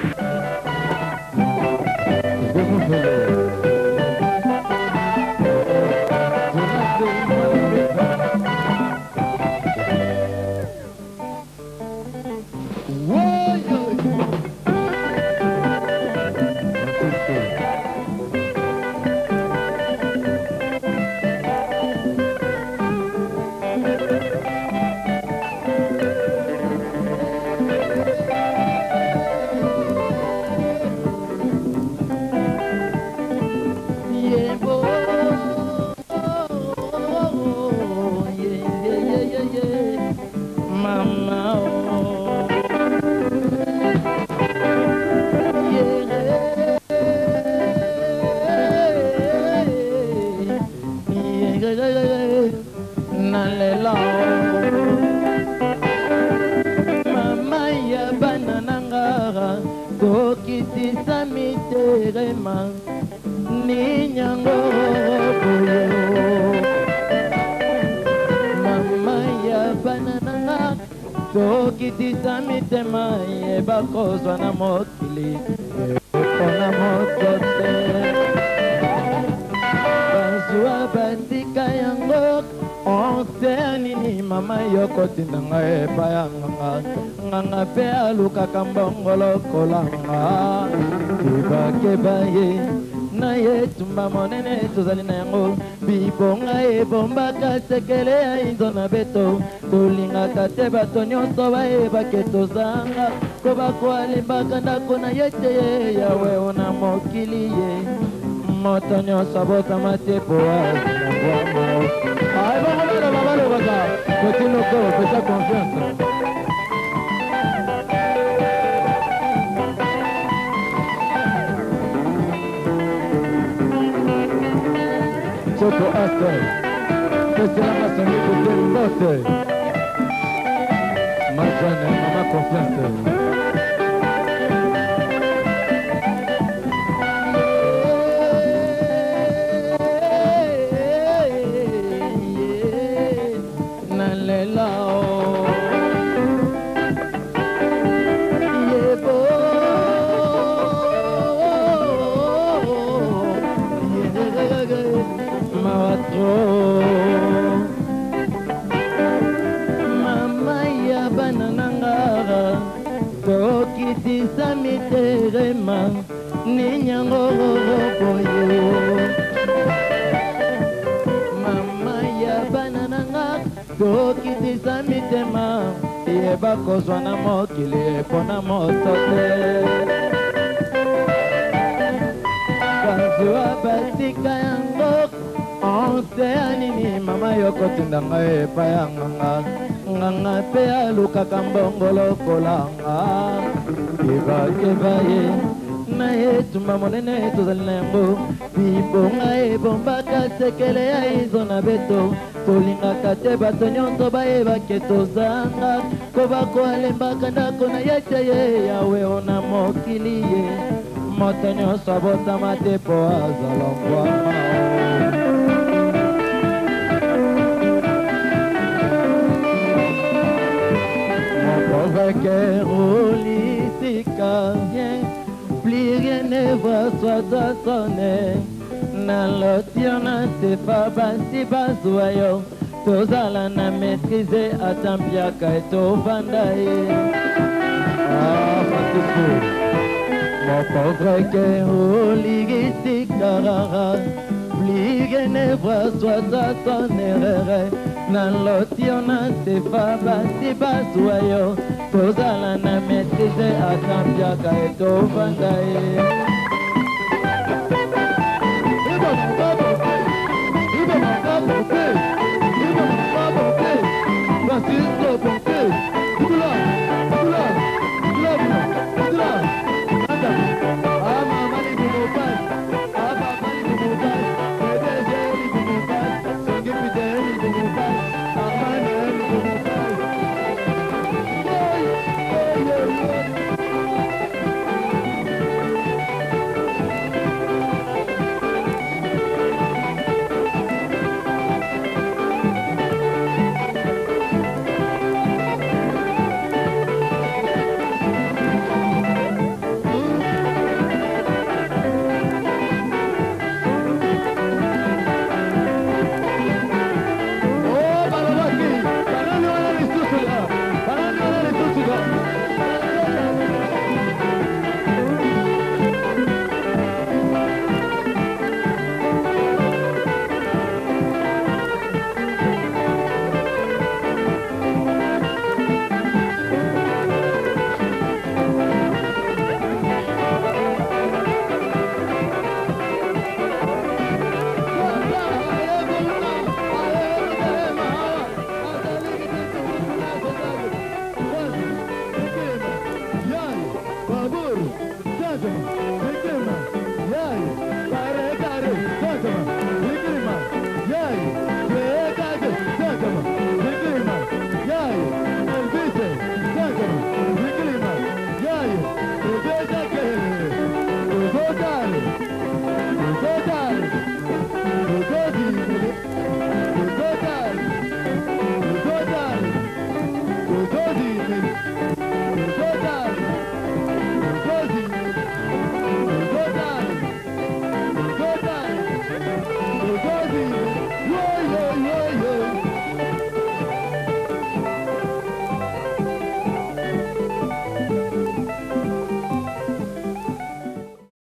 Kambongolo kolanga kiba kebaye na yetumba monene tozali na yango bibonga ebomba kasekele ya inzona beto tolingaka te bato nyonso bayebake tozanga ko bakoalembaka ndako na ye te ye yawe ona mokili ye moto nyonso abotama te po azilangwamo aebongobala babalobaka kotinoko pesa confiance. Soto hasta que se llama sonido del norte. Marjane, mamá confiante. Bakozwa na mokili pona moto te kazwa batika yango onse anini mama yokotinda ngai epai ya nganga mpe alukaka mbongolo kolanga kebakeba ye na yetumba monene tozali na yango bibonga ebombaka sekele ya izo na beto tolingaka te bato nyonso bayebake tozanga ko bakoalembaka ndako na ye te ye yawe ona mokili ye moto nyonso abotama te po azala ngwama mon pauvre cœur holistique vient plus rien ne voit soit sonner na lotiona sefa basi bazwayo tozala na maîtrise atampiaka etovanda ye Francisco mon pauvre cœur oligisikara plus rien ne voit soit son erreur na lotiona sefa basi bazwayo tozala na maîtrise atampiaka etovanda ye Amour, Dada,